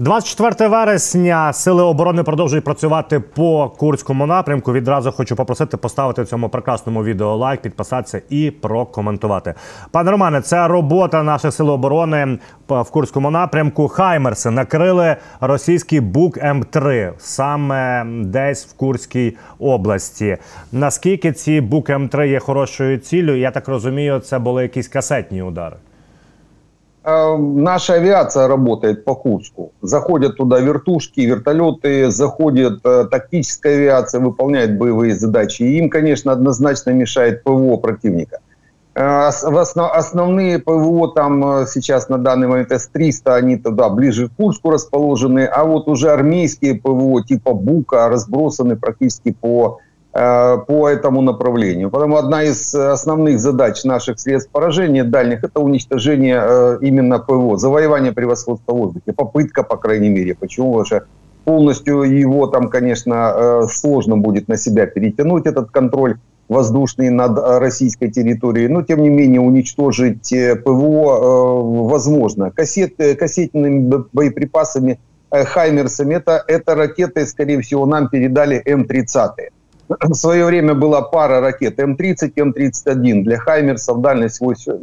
24 вересня Сили оборони продовжують працювати по Курському напрямку. Відразу хочу попросити поставити цьому прекрасному відео лайк, підписатися і прокоментувати. Пане Романе, це робота наших Сил оборони в Курському напрямку. Хаймерси накрили російський Бук М3 саме десь в Курській області. Наскільки ці Бук М3 є хорошою ціллю? Я так розумію, це були якісь касетні удари. Наша авиация работает по Курску. Заходят туда вертушки, вертолеты, заходит тактическая авиация, выполняет боевые задачи. И им, конечно, однозначно мешает ПВО противника. Основные ПВО там сейчас на данный момент С-300, они туда ближе к Курску расположены. А вот уже армейские ПВО типа Бука разбросаны практически по этому направлению. Потому одна из основных задач наших средств поражения дальних – это уничтожение именно ПВО, завоевание превосходства в воздухе, попытка, по крайней мере. Почему? Потому что полностью его там, конечно, сложно будет на себя перетянуть, этот контроль воздушный над российской территорией, но тем не менее уничтожить ПВО возможно. Кассетными боеприпасами, хаймерсами, это ракеты, скорее всего, нам передали М-30. В свое время была пара ракет М-30, М-31 для хаймерсов, дальность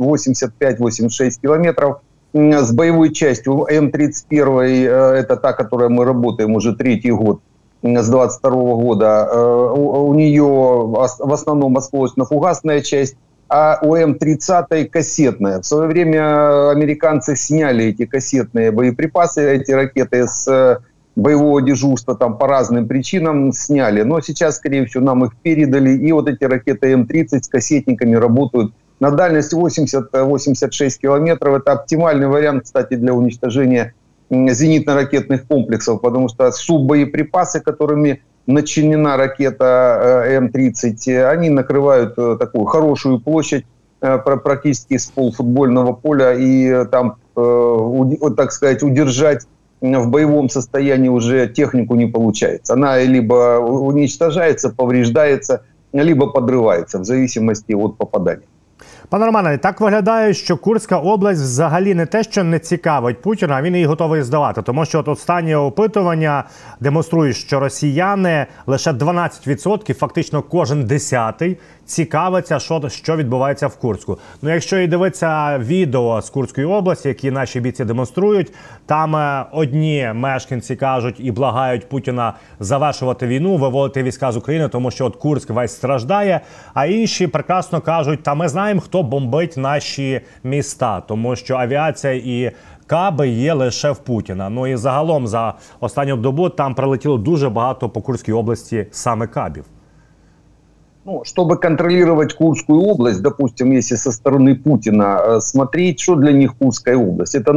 85-86 километров. С боевой частью М-31, это та, которой мы работаем уже третий год, с 22 года, у нее в основном осколочно-фугасная часть, а у М-30 кассетная. В свое время американцы сняли эти кассетные боеприпасы, эти ракеты с боевого дежурства там по разным причинам сняли. Но сейчас, скорее всего, нам их передали. И вот эти ракеты М-30 с кассетниками работают на дальность 80-86 километров. Это оптимальный вариант, кстати, для уничтожения зенитно-ракетных комплексов, потому что суббоеприпасы, которыми начинена ракета М-30, они накрывают такую хорошую площадь, практически с полфутбольного поля, и там, так сказать, удержать в боевом состоянии уже технику не получается. Она либо уничтожается, повреждается, либо подрывается, в зависимости от попадания. Пане Романе, так виглядає, що Курська область взагалі не те, що не цікавить Путіна, а він її готовий здавати. Тому що от останнє опитування демонструє, що росіяни лише 12%, фактично кожен 10-й, цікавиться, що відбувається в Курську. Ну, якщо і дивитися відео з Курської області, які наші бійці демонструють, там одні мешканці кажуть і благають Путіна завершувати війну, виводити війська з України, тому що от Курськ весь страждає, а інші прекрасно кажуть, та ми знаємо, хто бомбить наші міста, тому що авіація і каби є лише в Путіна. Ну і загалом за останню добу там прилетіло дуже багато по Курській області саме кабів. Ну, чтобы контролировать Курскую область, допустим, если со стороны Путина смотреть, что для них Курская область? Это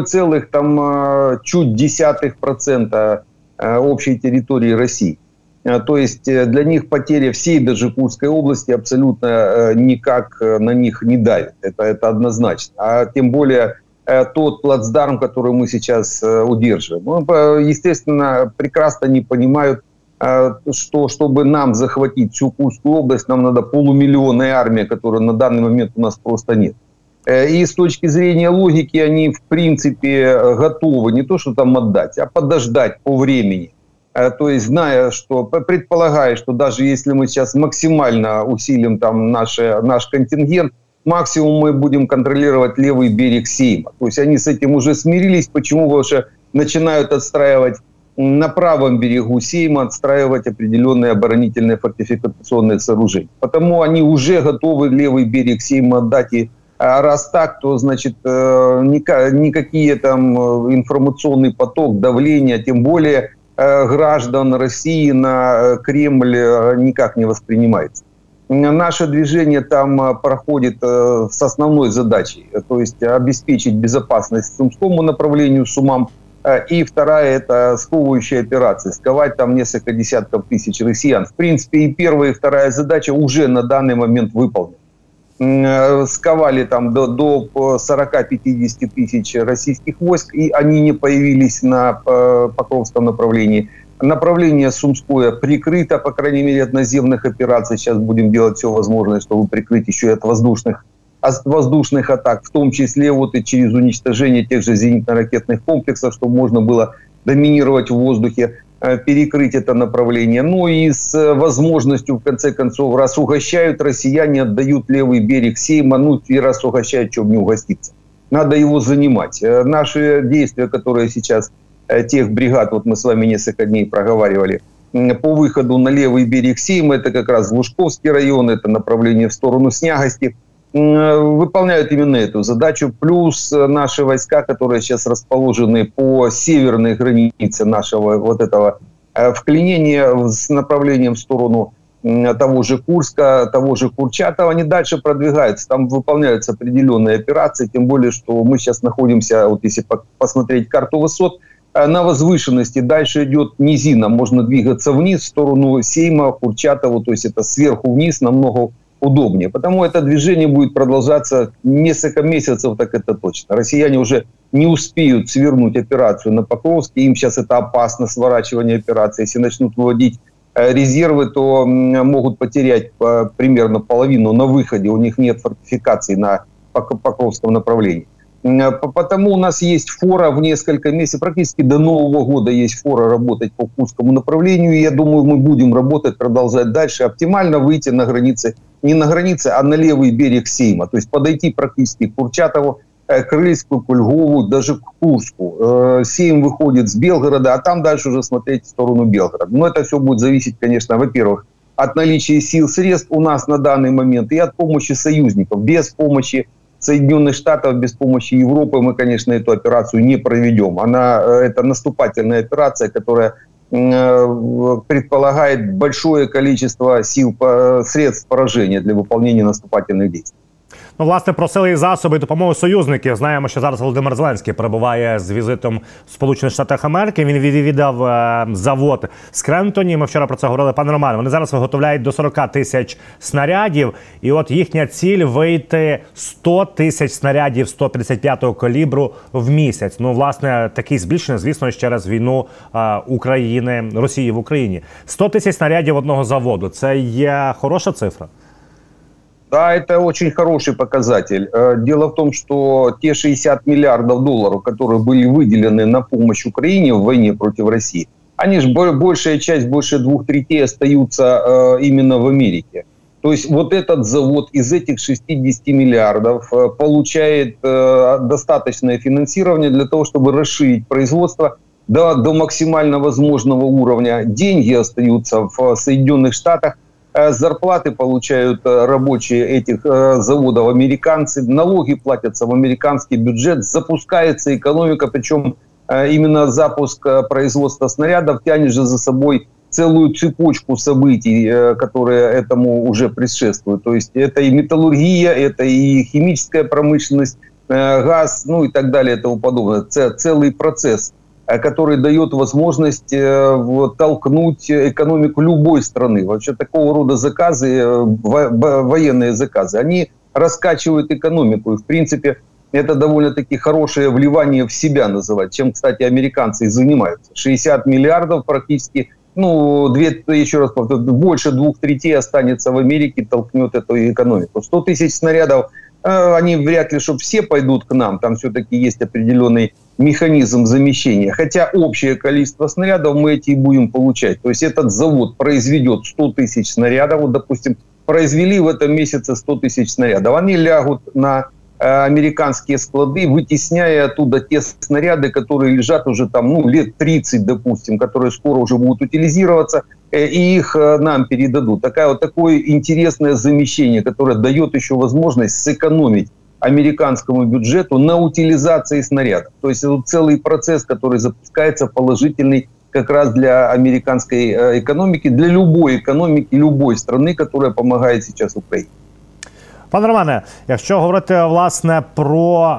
0,10% общей территории России. То есть для них потеря всей даже Курской области абсолютно никак на них не давит. Это однозначно. А тем более тот плацдарм, который мы сейчас удерживаем. Естественно, прекрасно не понимают, что чтобы нам захватить всю Курскую область, нам надо полумиллионная армия, которой на данный момент у нас просто нет. И с точки зрения логики они в принципе готовы не то что там отдать, а подождать по времени. То есть зная, что, предполагая, что даже если мы сейчас максимально усилим там наш контингент, максимум мы будем контролировать левый берег Сейма. То есть они с этим уже смирились. Почему? Потому что начинают отстраивать на правом берегу Сейма, отстраивать определенные оборонительные фортификационные сооружения. Потому они уже готовы левый берег Сейма отдать. И раз так, то значит никакие там информационный поток, давление, тем более граждан России на Кремль никак не воспринимается. Наше движение там проходит с основной задачей, то есть обеспечить безопасность Сумскому направлению, Сумам. И вторая – это сковывающая операция, сковать там несколько десятков тысяч россиян. В принципе, и первая, и вторая задача уже на данный момент выполнены. Сковали там до 40-50 тысяч российских войск, и они не появились на Покровском направлении. Направление Сумское прикрыто, по крайней мере, от наземных операций. Сейчас будем делать все возможное, чтобы прикрыть еще и от воздушных атак, в том числе вот и через уничтожение тех же зенитно-ракетных комплексов, чтобы можно было доминировать в воздухе, перекрыть это направление. Ну и с возможностью, в конце концов, раз угощают россияне, отдают левый берег Сейма, ну и раз угощают, чем не угоститься. Надо его занимать. Наши действия, которые сейчас, тех бригад, вот мы с вами несколько дней проговаривали, по выходу на левый берег Сейма, это как раз Лужковский район, это направление в сторону Снягости, выполняют именно эту задачу. Плюс наши войска, которые сейчас расположены по северной границе нашего вот этого вклинения с направлением в сторону того же Курска, того же Курчатова, они дальше продвигаются. Там выполняются определенные операции, тем более, что мы сейчас находимся, вот если посмотреть карту высот, на возвышенности. Дальше идет низина, можно двигаться вниз в сторону Сейма, Курчатова, то есть это сверху вниз намного удобнее. Потому это движение будет продолжаться несколько месяцев, так это точно. Россияне уже не успеют свернуть операцию на Покровске, им сейчас это опасно, сворачивание операции. Если начнут выводить резервы, то могут потерять примерно половину на выходе, у них нет фортификаций на Покровском направлении. Потому у нас есть фора в несколько месяцев, практически до Нового года есть фора работать по Курскому направлению. И я думаю, мы будем работать, продолжать дальше. Оптимально выйти на границы, не на границы, а на левый берег Сейма. То есть подойти практически к Курчатову, Крыльску, к Львову, даже к Курску. Сейм выходит с Белгорода, а там дальше уже смотреть в сторону Белгорода. Но это все будет зависеть, конечно, во-первых, от наличия сил, средств у нас на данный момент и от помощи союзников. Без помощи Соединенных Штатов, без помощи Европы мы, конечно, эту операцию не проведем. Это наступательная операция, которая предполагает большое количество сил, средств поражения для выполнения наступательных действий. Ну, власне, про сили і засоби і допомогу союзників. Знаємо, що зараз Володимир Зеленський перебуває з візитом в Сполучених Штатах Америки. Він відвідав завод в Скрентоні. Ми вчора про це говорили, пане Романе. Вони зараз виготовляють до 40 тисяч снарядів. І от їхня ціль – вийти 100 тисяч снарядів 155-го калібру в місяць. Ну, власне, такі збільшення, звісно, через війну Росії в Україні. 100 тисяч снарядів одного заводу – це є хороша цифра? Да, это очень хороший показатель. Дело в том, что те 60 миллиардов долларов, которые были выделены на помощь Украине в войне против России, они же большая часть, больше 2/3 остаются именно в Америке. То есть вот этот завод из этих 60 миллиардов получает достаточное финансирование для того, чтобы расширить производство до максимально возможного уровня. Деньги остаются в Соединенных Штатах. Зарплаты получают рабочие этих заводов американцы, налоги платятся в американский бюджет, запускается экономика, причем именно запуск производства снарядов тянет же за собой целую цепочку событий, которые этому уже предшествуют. То есть это и металлургия, это и химическая промышленность, газ, ну и так далее и тому подобное. Целый процесс, который дает возможность толкнуть экономику любой страны. Вообще такого рода заказы, военные заказы, они раскачивают экономику. И, в принципе, это довольно-таки хорошее вливание в себя называть, чем, кстати, американцы и занимаются. 60 миллиардов практически, еще раз повторю, больше 2/3 останется в Америке, толкнет эту экономику. 100 тысяч снарядов, они вряд ли, чтобы все пойдут к нам, там все-таки есть определенный механизм замещения. Хотя общее количество снарядов мы эти и будем получать. То есть этот завод произведет 100 тысяч снарядов, вот, допустим, произвели в этом месяце 100 тысяч снарядов. Они лягут на американские склады, вытесняя оттуда те снаряды, которые лежат уже там, лет 30, допустим, которые скоро уже будут утилизироваться, и их нам передадут. Такое интересное замещение, которое дает еще возможность сэкономить американскому бюджету на утилизации снарядов. То есть это целый процесс, который запускается положительный как раз для американской экономики, для любой экономики, любой страны, которая помогает сейчас Украине. Пане Романе, якщо говорити, власне, про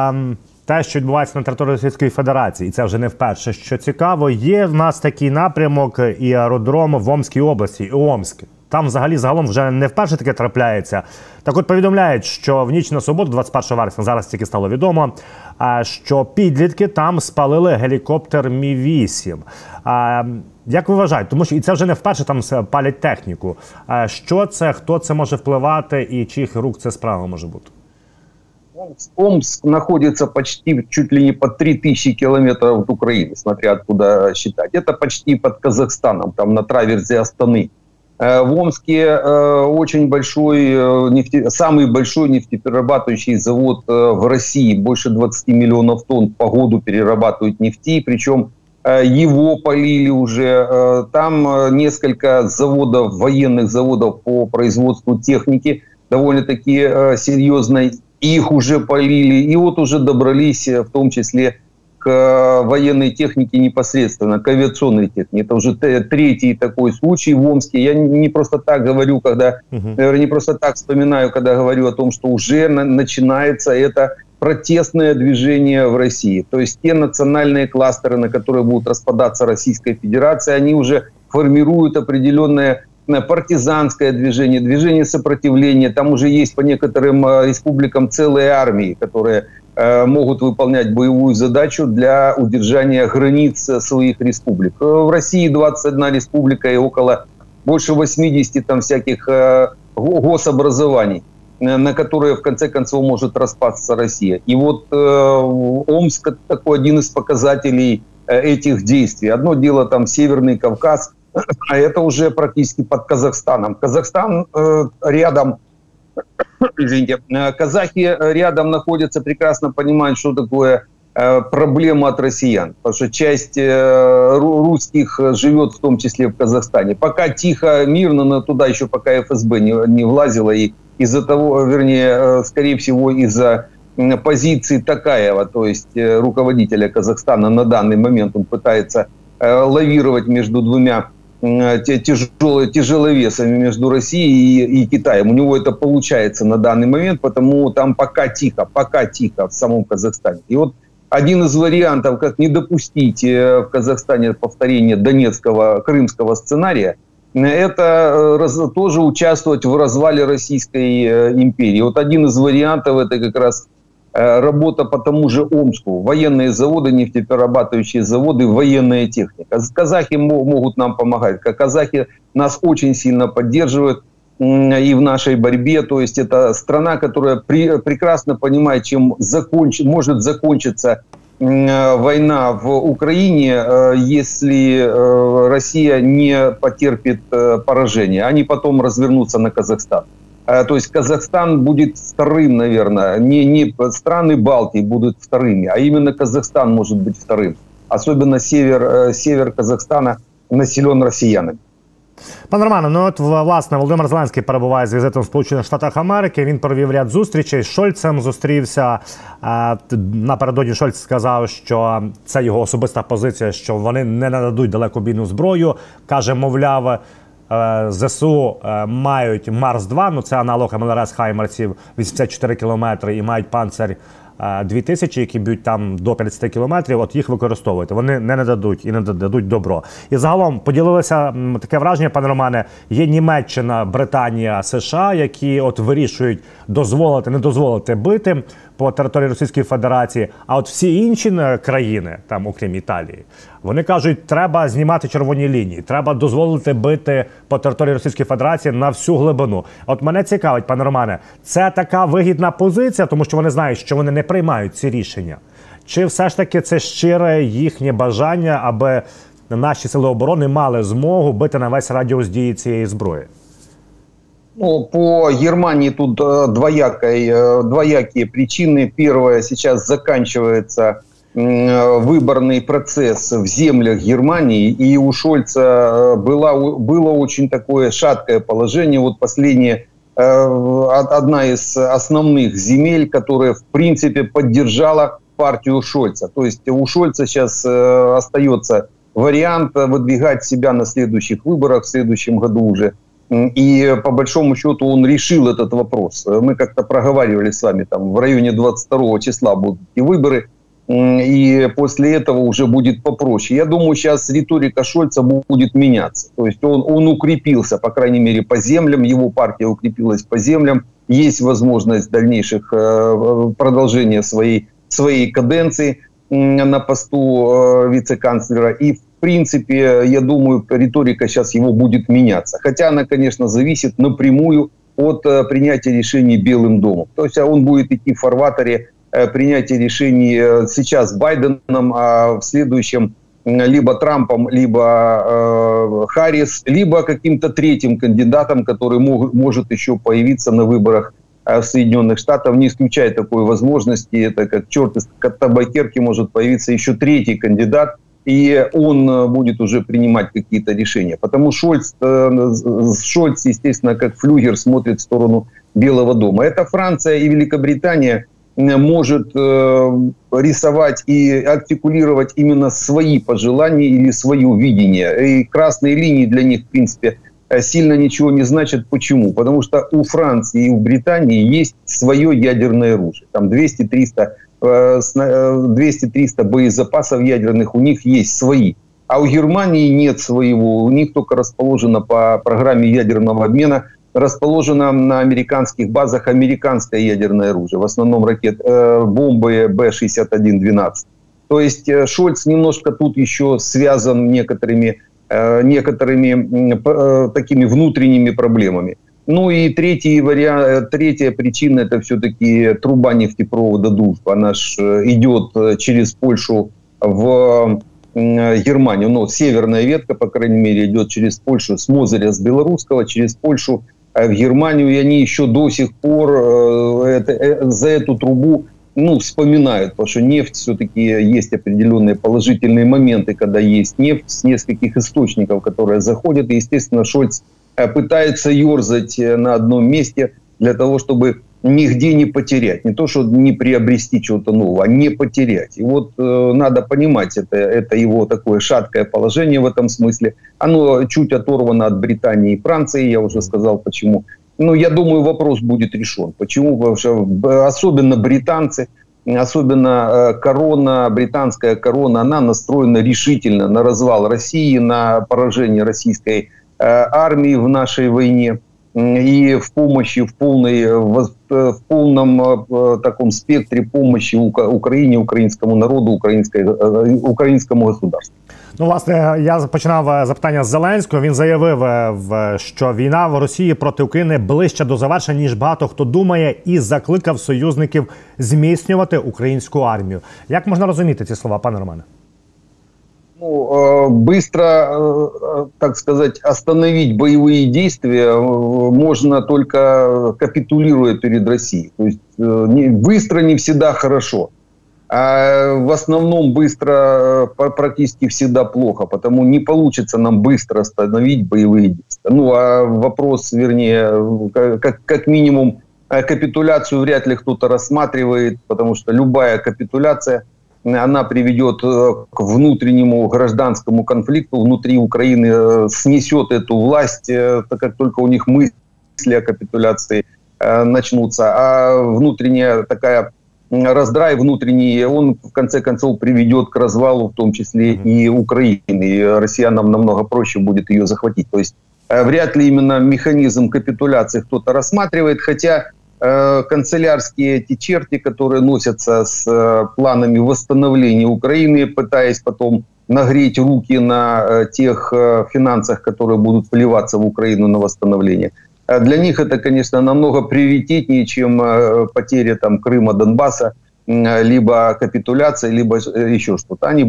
те, що відбувається на території Російської Федерації, і це вже не вперше, що цікаво, є в нас такий напрямок і аеродром в Омській області, і Омськ. Там взагалі загалом вже не вперше таке трапляється. Так от повідомляють, що в ніч на суботу, 21 вересня, зараз тільки стало відомо, що підлітки там спалили гелікоптер Мі-8. Як ви вважаєте? Тому що і це вже не вперше там палять техніку. Що це, хто це може впливати і чиїх рук це справа може бути? Омск находится почти чуть ли не под 3000 километров от Украины, смотря откуда считать. Это почти под Казахстаном, там на траверзе Астаны. В Омске очень большой, самый большой нефтеперерабатывающий завод в России. Больше 20 миллионов тонн по году перерабатывают нефти, причем его полили уже. Там несколько заводов, военных заводов по производству техники, довольно-таки серьезной. Их уже полили. И вот уже добрались в том числе к военной технике непосредственно, к авиационной технике. Это уже третий такой случай в Омске. Я не просто так говорю, не просто так вспоминаю, когда говорю о том, что уже начинается это протестное движение в России. То есть те национальные кластеры, на которые будут распадаться Российская Федерация, они уже формируют определенное партизанское движение, движение сопротивления. Там уже есть по некоторым республикам целые армии, которые могут выполнять боевую задачу для удержания границ своих республик. В России 21 республика и больше 80 там всяких гособразований, на которые в конце концов может распасться Россия. И вот Омск – такой один из показателей этих действий. Одно дело там Северный Кавказ, а это уже практически под Казахстаном. Казахстан рядом, извините, казахи рядом находятся, прекрасно понимают, что такое проблема от россиян. Потому что часть русских живет в том числе в Казахстане. Пока тихо, мирно, но туда еще пока ФСБ не влазило. И из-за того, вернее, скорее всего, из-за позиции Токаева, то есть руководителя Казахстана на данный момент, он пытается лавировать между двумя тяжеловесами, между Россией и Китаем. У него это получается на данный момент, потому там пока тихо в самом Казахстане. И вот один из вариантов, как не допустить в Казахстане повторения донецкого, крымского сценария, это тоже участвовать в развале Российской империи. Вот один из вариантов — это как раз работа по тому же Омску. Военные заводы, нефтеперерабатывающие заводы, военная техника. Казахи могут нам помогать. Казахи нас очень сильно поддерживают и в нашей борьбе. То есть это страна, которая прекрасно понимает, чем может закончиться война в Украине, если Россия не потерпит поражение. Они потом развернутся на Казахстан. То есть Казахстан будет вторым, наверное. Не страны Балтии будут вторыми, а именно Казахстан может быть вторым. Особенно север Казахстана населен росіянами. Пане Романе, ну от, власне, Володимир Зеленський перебуває з візитом в Сполучених Штатах Америки. Він провів ряд зустрічей з Шольцем, зустрівся. Напередодні Шольц сказав, що це його особиста позиція, що вони не нададуть далекобійну зброю. Каже, мовляв, ЗСУ мають Марс-2, ну це аналог МЛРС Хаймерсів, 84 кілометри, і мають Панцер 2000, які б'ють там до 50 кілометрів, от їх використовують. Вони не нададуть і не дадуть добро. І загалом поділилися таке враження, пане Романе, є Німеччина, Британія, США, які от вирішують дозволити, не дозволити бити по території Російської Федерації, а от всі інші країни, там окрім Італії, вони кажуть, треба знімати червоні лінії, треба дозволити бити по території Російської Федерації на всю глибину. От мене цікавить, пане Романе, це така вигідна позиція, тому що вони знають, що вони не приймають ці рішення? Чи все ж таки це щире їхнє бажання, аби наші сили оборони мали змогу бити на весь радіус дії цієї зброї? Ну, по Германии тут двоякие причины. Первое, сейчас заканчивается выборный процесс в землях Германии, и у Шольца было очень такое шаткое положение. Вот последняя, одна из основных земель, которая в принципе поддержала партию Шольца. То есть у Шольца сейчас остается вариант выдвигать себя на следующих выборах, в следующем году уже. И по большому счету он решил этот вопрос. Мы как-то проговаривали с вами, там в районе 22 числа будут и выборы, и после этого уже будет попроще. Я думаю, сейчас риторика Шольца будет меняться. То есть он укрепился, по крайней мере, по землям, его партия укрепилась по землям. Есть возможность дальнейших продолжения своей каденции на посту вице-канцлера. И в принципе, я думаю, риторика сейчас его будет меняться. Хотя она, конечно, зависит напрямую от принятия решений Белым домом. То есть он будет идти в фарватере принятия решений сейчас Байденом, а в следующем либо Трампом, либо Харрис, либо каким-то третьим кандидатом, который может еще появиться на выборах в Соединенных Штатах. Не исключая такой возможности, это как черт из табакерки, может появиться еще третий кандидат, и он будет уже принимать какие-то решения. Потому Шольц, естественно, как флюгер смотрит в сторону Белого дома. Это Франция и Великобритания может рисовать и артикулировать именно свои пожелания или свое видение. И красные линии для них, в принципе, сильно ничего не значат. Почему? Потому что у Франции и у Британии есть свое ядерное оружие. Там 200-300 боезапасов ядерных у них есть свои. А у Германии нет своего. У них только расположено по программе ядерного обмена, расположено на американских базах американское ядерное оружие. В основном бомбы Б-61-12. То есть Шольц немножко тут еще связан некоторыми такими внутренними проблемами. Ну и третья причина – это все-таки труба нефтепровода «Дружба». Она идет через Польшу в Германию. Но северная ветка, по крайней мере, идет через Польшу с Мозыря, с Белорусского, через Польшу в Германию. И они еще до сих пор за эту трубу вспоминают, потому что нефть все-таки есть определенные положительные моменты, когда есть нефть с нескольких источников, которые заходят. И, естественно, Шольц пытается ерзать на одном месте для того, чтобы нигде не потерять. Не то, что не приобрести чего-то нового, а не потерять. И вот надо понимать, это его такое шаткое положение в этом смысле. Оно чуть оторвано от Британии и Франции, я уже сказал почему. Но я думаю, вопрос будет решен. Почему? Потому что особенно британцы, особенно британская корона, она настроена решительно на развал России, на поражение российской армии в нашей войне и в помощи, в полном таком спектре помощи Украине, украинскому народу, українському государству. Ну, власне, я починав запитання з Зеленського. Він заявив, що війна в Росії проти України ближче до завершення, ніж багато хто думає, і закликав союзників зміцнювати українську армію. Як можна розуміти ці слова, пане Романе? Быстро, так сказать, остановить боевые действия можно только капитулируя перед Россией. То есть быстро не всегда хорошо. А в основном быстро практически всегда плохо, потому не получится нам быстро остановить боевые действия. Ну, а вопрос, вернее, как минимум, капитуляцию вряд ли кто-то рассматривает, потому что любая капитуляция, она приведет к внутреннему гражданскому конфликту внутри Украины, снесет эту власть, так как только у них мысли о капитуляции начнутся. А внутренняя такая раздрай внутренний, он в конце концов приведет к развалу, в том числе и Украины. И россиянам намного проще будет ее захватить. То есть вряд ли именно механизм капитуляции кто-то рассматривает, хотя канцелярские эти черти, которые носятся с планами восстановления Украины, пытаясь потом нагреть руки на тех финансах, которые будут вливаться в Украину на восстановление. Для них это, конечно, намного приоритетнее, чем потеря там Крыма, Донбасса, либо капитуляция, либо еще что-то. Они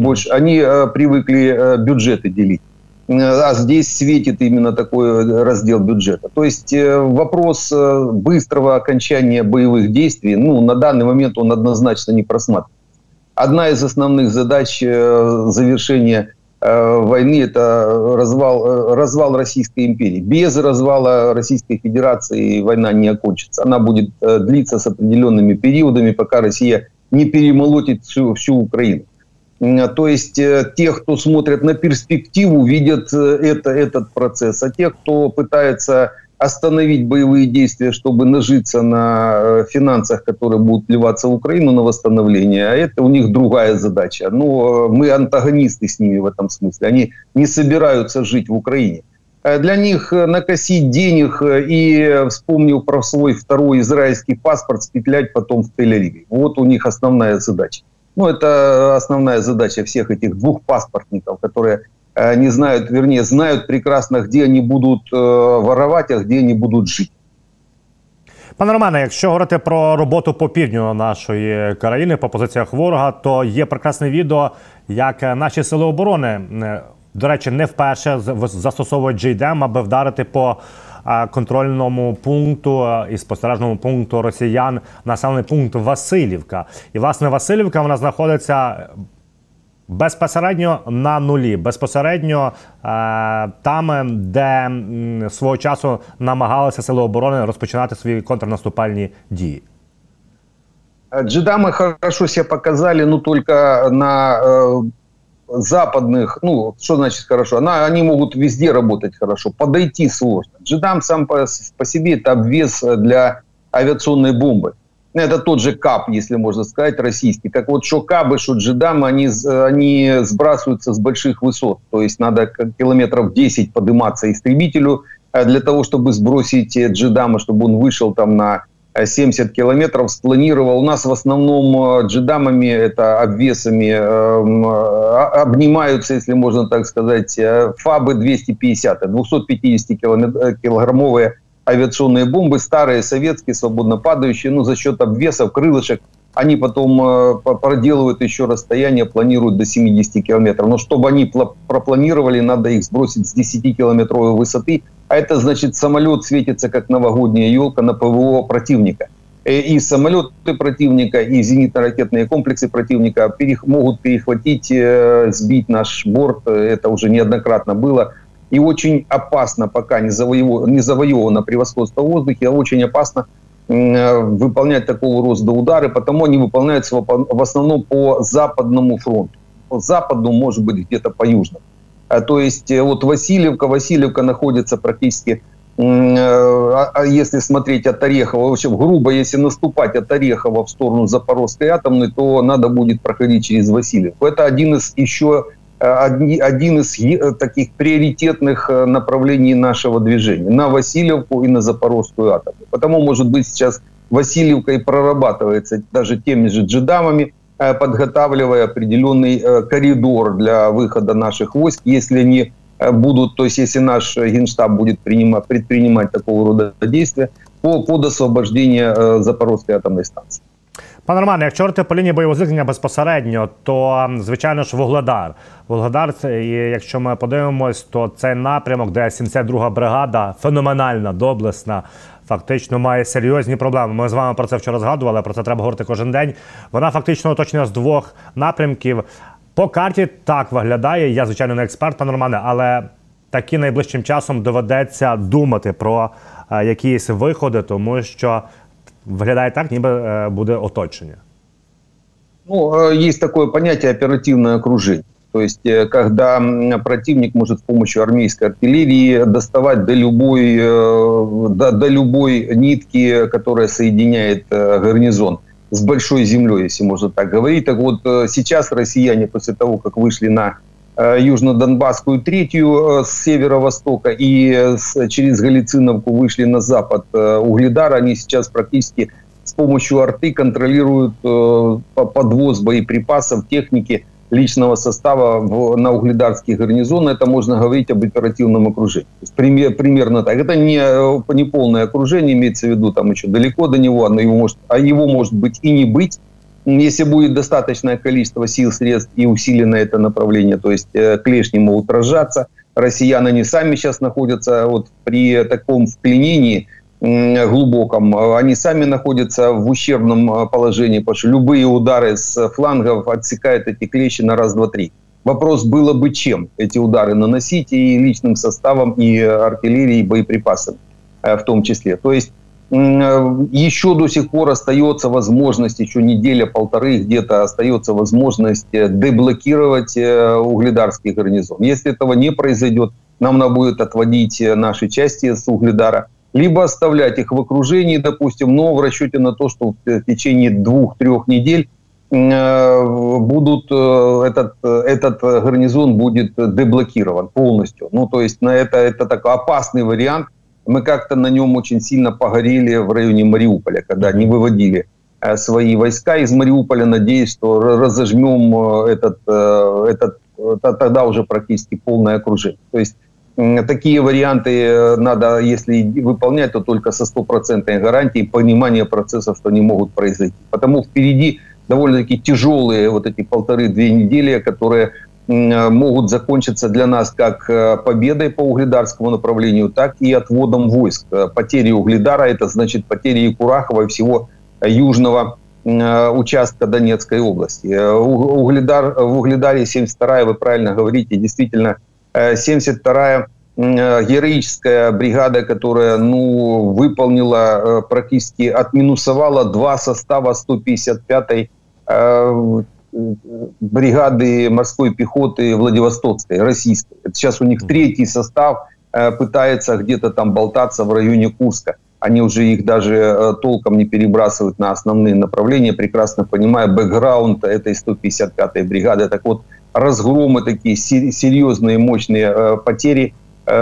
привыкли бюджеты делить. А здесь светит именно такой раздел бюджета. То есть вопрос быстрого окончания боевых действий, на данный момент он однозначно не просматривается. Одна из основных задач завершения войны – это развал Российской империи. Без развала Российской Федерации война не окончится. Она будет длиться с определенными периодами, пока Россия не перемолотит всю Украину. То есть те, кто смотрят на перспективу, видят этот процесс. А те, кто пытается остановить боевые действия, чтобы нажиться на финансах, которые будут вливаться в Украину на восстановление, а это у них другая задача. Но мы антагонисты с ними в этом смысле. Они не собираются жить в Украине. Для них накосить денег и, вспомнив про свой второй израильский паспорт, спетлять потом в Тель-Авиве. Вот у них основная задача. Это основная задача всех этих двухпаспортников, которые не знают, вернее, знают прекрасно, где они будут воровать, а где они будут жить. Пане Романе, якщо говорити про роботу по півдню нашої країни, по позиціях ворога, то є прекрасне відео, як наші сили оборони, до речі, не вперше застосовують JDAM, аби вдарити по контрольному пункту і спостережному пункту росіян, населений пункт Василівка. І, власне, Василівка, вона знаходиться безпосередньо на нулі, безпосередньо там, де свого часу намагалися сили оборони розпочинати свої контрнаступальні дії. Джедамы хорошо себя показали, но только на западных, ну, что значит хорошо? Они могут везде работать хорошо, подойти сложно. Джедам сам по себе это обвес для авиационной бомбы. Это тот же КАП, если можно сказать, российский. Так вот, что КАБы, что Джедамы, они сбрасываются с больших высот. То есть надо километров 10 подниматься истребителю для того, чтобы сбросить Джедама, чтобы он вышел там на 70 километров, спланировал. У нас в основном Джедамами, это обвесами, обнимаются, если можно так сказать, ФАБы 250, 250-килограммовые авиационные бомбы, старые, советские, свободно падающие, но за счет обвесов, крылышек, они потом проделывают еще расстояние, планируют до 70 километров. Но чтобы они пропланировали, надо их сбросить с 10-километровой высоты, а это значит, самолет светится как новогодняя елка на ПВО противника. И самолеты противника, и зенитно-ракетные комплексы противника могут перехватить, сбить наш борт. Это уже неоднократно было. И очень опасно, пока не завоевано превосходство в воздухе, очень опасно выполнять такого рода удары, потому они выполняются в основном по западному фронту. По западному, может быть, где-то по южному. То есть вот Васильевка находится практически, если смотреть от Орехова, в общем, грубо, если наступать от Орехова в сторону Запорожской атомной, то надо будет проходить через Васильевку. Это один из таких приоритетных направлений нашего движения. На Васильевку и на Запорожскую атомную. Потому, может быть, сейчас Васильевка и прорабатывается даже теми же Джедамами, подготавливая определенный коридор для выхода наших войск, если они будут, то есть если наш Генштаб будет предпринимать такого рода действия под освобождение Запорожской атомной станции. Пане Романе, якщо говорити по лінії бойового зіткнення безпосередньо, то, звичайно ж, Вугледар. Вугледар, і якщо ми подивимось, то цей напрямок, де 72-га бригада, феноменальна, доблесна, фактично має серйозні проблеми. Ми з вами про це вчора згадували, про це треба говорити кожен день. Вона фактично оточена з двох напрямків. По карті так виглядає, я, звичайно, не експерт, пане Романе, але таки найближчим часом доведеться думати про якісь виходи, тому що виглядає так, ніби буде оточення. Ну, есть такое понятие оперативное окружение. То есть, когда противник может с помощью армейской артиллерии доставать до любой нитки, которая соединяет гарнизон с большой землей, если можно так говорить. Так вот, сейчас россияне, после того, как вышли на Южно-Донбасскую третью с северо-востока и через Галициновку вышли на запад Угледара, они сейчас практически с помощью арты контролируют подвоз боеприпасов, техники, личного состава на угледарский гарнизон. Это можно говорить об оперативном окружении. То есть примерно так. Это не полное окружение, имеется в виду, там еще далеко до него, его может быть и не быть. Если будет достаточное количество сил, средств и усилено это направление, то есть клешни могут разжаться. Россияне, они сами сейчас находятся вот при таком вклинении глубоком, они сами находятся в ущербном положении, потому что любые удары с флангов отсекают эти клещи на раз, два, три. Вопрос было бы чем эти удары наносить, и личным составом, и артиллерией, и боеприпасами в том числе. То есть еще до сих пор остается возможность, еще неделя-полторы где-то остается возможность деблокировать угледарский гарнизон. Если этого не произойдет, нам надо будет отводить наши части с Угледара, либо оставлять их в окружении, допустим, но в расчете на то, что в течение 2-3 недель этот гарнизон будет деблокирован полностью. Ну, то есть это такой опасный вариант. Мы как-то на нем очень сильно погорели в районе Мариуполя, когда не выводили свои войска из Мариуполя, надеясь, что разожмем тогда уже практически полное окружение. То есть такие варианты надо, если выполнять, то только со стопроцентной гарантией понимания процессов, что они могут произойти. Потому впереди довольно-таки тяжелые вот эти 1,5-2 недели, которые могут закончиться для нас как победой по угледарскому направлению, так и отводом войск. Потери Угледара – это значит потери и Курахова, и всего южного участка Донецкой области. В Угледаре 72-я, вы правильно говорите, действительно 72-я героическая бригада, которая выполнила, практически отминусовала 2 состава 155-й бригады морской пехоты Владивостокской, российской. Сейчас у них 3-й состав пытается где-то там болтаться в районе Курска. Они уже их даже толком не перебрасывают на основные направления, прекрасно понимая бэкграунд этой 155-й бригады. Так вот, разгромы такие, серьезные, мощные потери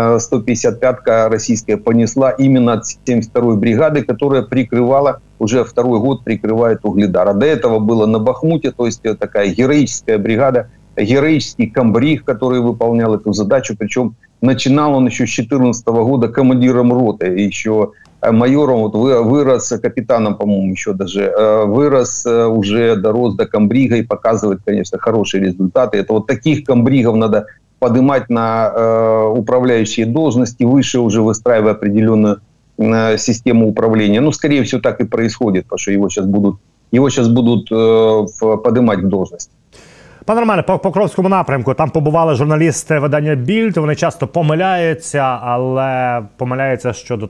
155-ка российская понесла именно от 72-й бригады, которая прикрывала, уже 2-й год прикрывает Угледар. А до этого было на Бахмуте, то есть такая героическая бригада, героический комбриг, который выполнял эту задачу. Причем начинал он еще с 2014 года командиром роты, еще майором, вот вырос, капитаном, по-моему, еще даже, вырос, уже дорос до комбрига и показывает, конечно, хорошие результаты. Это вот таких комбригов надо поднимать на управляющие должности, выше уже выстраивая определенную систему управления. Ну, скорее всего, так и происходит, потому что его сейчас будут поднимать в должность. Пане Романе, по Покровському напрямку, там побували журналісти видання «Більд», вони часто помиляються, але помиляються щодо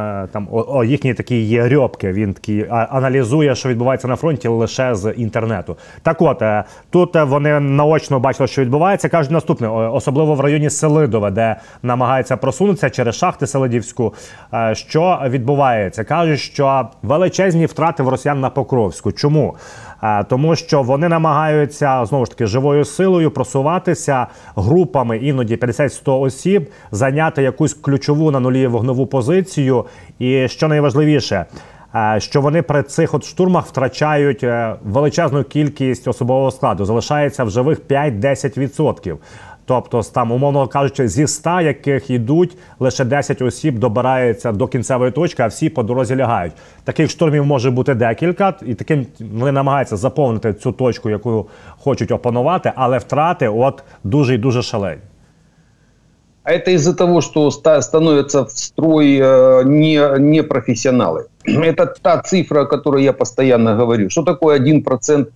їхні такі є рьобки, він такий аналізує, що відбувається на фронті лише з інтернету. Так от, тут вони наочно бачили, що відбувається, кажуть наступне, особливо в районі Селидове, де намагаються просунутися через шахти Селидівську, що відбувається. Кажуть, що величезні втрати в росіян на Покровську. Чому? Тому що вони намагаються, знову ж таки, живою силою просуватися групами, іноді 50-100 осіб, зайняти якусь ключову на нулі вогневу позицію. І що найважливіше, що вони при цих штурмах втрачають величезну кількість особового складу. Залишається в живих 5-10%. Тобто, там, умовно кажучи, зі 100, яких йдуть, лише 10 осіб добираються до кінцевої точки, а всі по дорозі лягають. Таких штурмів може бути декілька, і таким вони намагаються заповнити цю точку, яку хочуть опанувати, але втрати дуже і дуже шалені. А это из-за того, что становятся в строй не профессионалы. Это та цифра, о которой я постоянно говорю. Что такое 1%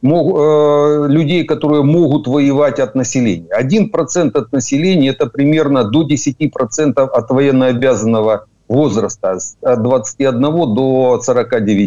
людей, которые могут воевать от населения? 1% от населения – это примерно до 10% от военнообязанного возраста, от 21 до 49.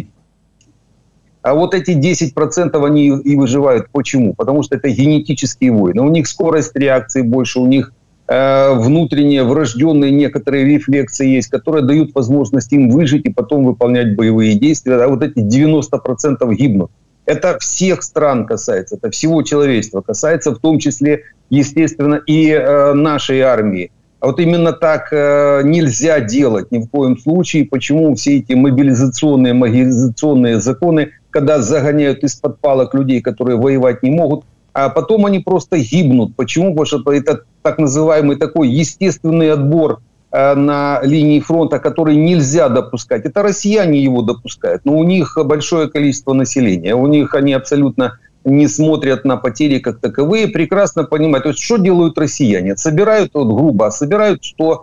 А вот эти 10% они и выживают. Почему? Потому что это генетические войны. У них скорость реакции больше, у них внутренние врожденные некоторые рефлексы есть, которые дают возможность им выжить и потом выполнять боевые действия. А вот эти 90% гибнут. Это всех стран касается, это всего человечества касается, в том числе, естественно, и нашей армии. А вот именно так нельзя делать ни в коем случае. Почему все эти мобилизационные законы, когда загоняют из-под палок людей, которые воевать не могут, а потом они просто гибнут. Почему? Потому что это так называемый такой естественный отбор на линии фронта, который нельзя допускать. Это россияне его допускают, но у них большое количество населения. У них они абсолютно не смотрят на потери как таковые, прекрасно понимают. То есть, что делают россияне? Собирают, грубо, собирают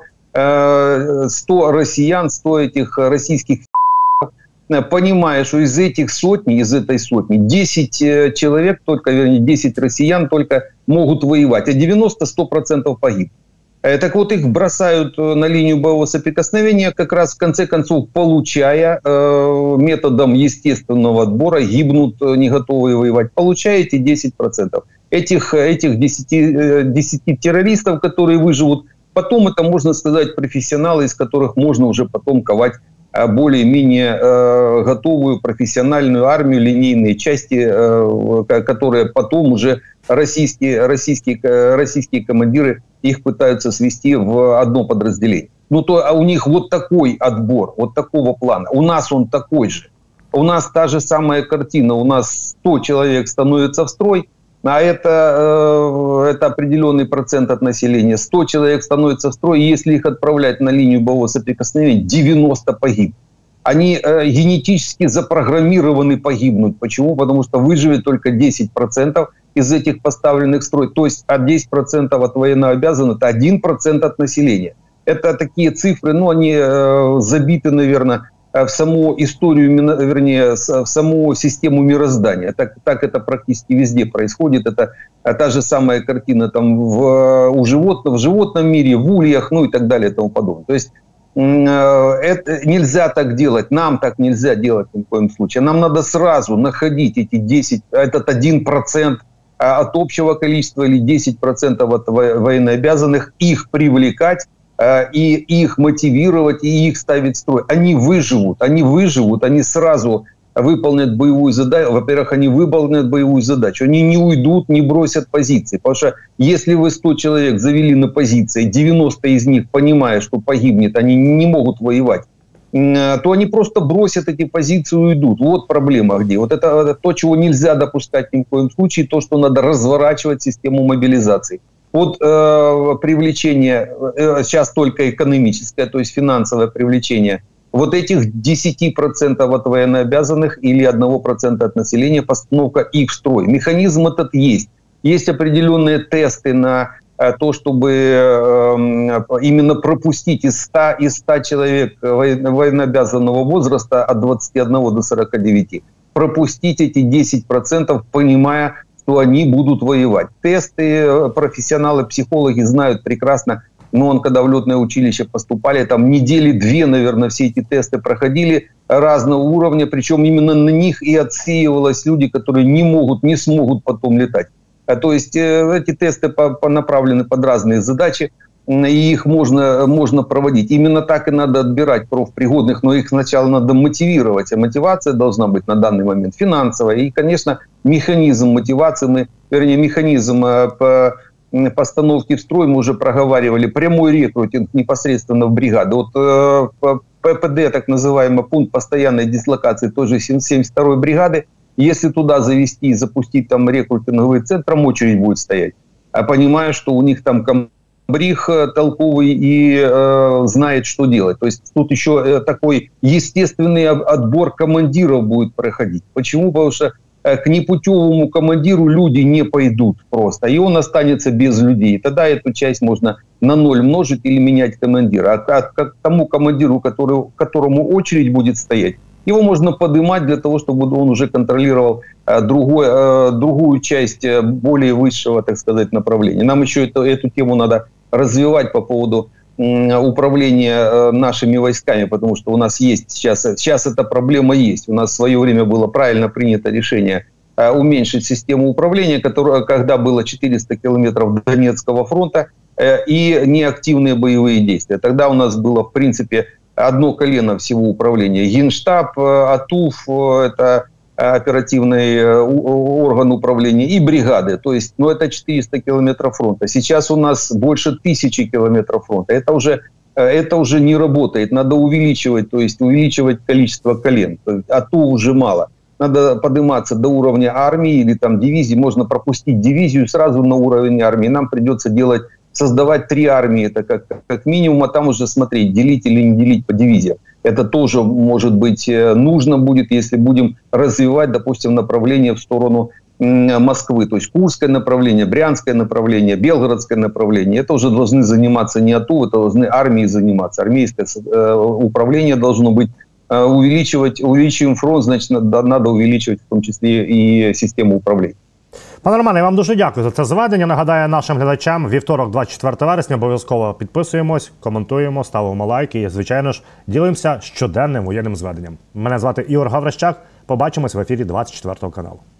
100 россиян, 100 этих российских, понимая, что из этой сотни 10 человек, только, вернее, 10 россиян только могут воевать, а 90-100% погиб. Так вот, их бросают на линию боевого соприкосновения, как раз в конце концов, получая методом естественного отбора, гибнут не готовые воевать, получаете 10%. Этих 10 террористов, которые выживут, потом это, можно сказать, профессионалы, из которых можно уже потом ковать более-менее готовую профессиональную армию, линейные части, которые потом уже российские командиры их пытаются свести в одно подразделение. А у них вот такой отбор, вот такого плана. У нас он такой же. У нас та же самая картина. У нас 100 человек становится в строй, А это определенный процент от населения. 100 человек становится в строй, и если их отправлять на линию боевого соприкосновения, 90 погиб. Они генетически запрограммированы погибнуть. Почему? Потому что выживет только 10% из этих поставленных в строй. То есть 10% от военнообязанных – это 1% от населения. Это такие цифры, ну, они забиты, наверное, в саму историю, вернее, в саму систему мироздания. Так это практически везде происходит. Это та же самая картина там в животном мире, в ульях, ну и так далее и тому подобное. То есть это нельзя так делать, нам так нельзя делать ни в коем случае. Нам надо сразу находить эти 10, этот 1% от общего количества или 10% от военнообязанных, их привлекать, и их мотивировать, и их ставить в строй. Они выживут, они сразу выполнят боевую задачу. Во-первых, они выполнят боевую задачу. Они не уйдут, не бросят позиции. Потому что если вы 100 человек завели на позиции, 90 из них, понимая, что погибнет, они не могут воевать, то они просто бросят эти позиции и уйдут. Вот проблема где. Вот это то, чего нельзя допускать ни в коем случае, то, что надо разворачивать систему мобилизации. Вот привлечение, сейчас только экономическое, то есть финансовое привлечение, вот этих 10% от военнообязанных или 1% от населения, постановка их в строй. Механизм этот есть. Есть определенные тесты на то, чтобы именно пропустить из 100 человек военнообязанного возраста от 21 до 49. Пропустить эти 10%, понимая, что они будут воевать. Тесты профессионалы, психологи знают прекрасно. Но когда в летное училище поступали, там недели 2, наверное, все эти тесты проходили разного уровня. Причем именно на них и отсеивалось люди, которые не смогут потом летать. То есть эти тесты направлены под разные задачи, и их можно проводить. Именно так и надо отбирать профпригодных, но их сначала надо мотивировать. А мотивация должна быть на данный момент финансовая. И, конечно, механизм мотивации, механизм постановки в строй мы уже проговаривали. Прямой рекрутинг непосредственно в бригады. Вот ППД, так называемый пункт постоянной дислокации, тоже 72-й бригады. Если туда завести и запустить там рекрутинговый центр, очередь будет стоять. А понимая, что у них там комбриг толковый и знает, что делать. То есть тут еще такой естественный отбор командиров будет проходить. Почему? Потому что к непутевому командиру люди не пойдут просто. И он останется без людей. Тогда эту часть можно на 0 множить или менять командира. А к тому командиру, которому очередь будет стоять, его можно поднимать для того, чтобы он уже контролировал другую часть более высшего, так сказать, направления. Нам еще эту тему надо развивать по поводу управления нашими войсками, потому что у нас есть сейчас эта проблема есть. У нас в свое время было правильно принято решение уменьшить систему управления, когда было 400 километров Донецкого фронта и неактивные боевые действия. Тогда у нас было, в принципе, одно колено всего управления. Генштаб, АТУФ, это оперативный орган управления, и бригады. То есть, это 400 километров фронта. Сейчас у нас больше 1000 километров фронта. Это уже не работает. Надо увеличивать количество колен. АТУ уже мало. Надо подниматься до уровня армии или там дивизии. Можно пропустить дивизию сразу на уровень армии. Нам придется создавать 3 армии, это как минимум, а там уже смотреть, делить или не делить по дивизиям. Это тоже, может быть, нужно будет, если будем развивать, допустим, направление в сторону Москвы. То есть Курское направление, Брянское направление, Белгородское направление. Это уже должны заниматься не АТУ, это должны армии заниматься. Армейское управление должно быть. Увеличиваем фронт, значит, надо увеличивать в тому числі і систему управління. Пане Романе, я вам дуже дякую за це зведення. Нагадаю нашим глядачам, вівторок, 24 вересня, обов'язково підписуємось, коментуємо, ставимо лайки і, звичайно ж, ділимося щоденним воєнним зведенням. Мене звати Ігор Гаврищак. Побачимось в ефірі 24 каналу.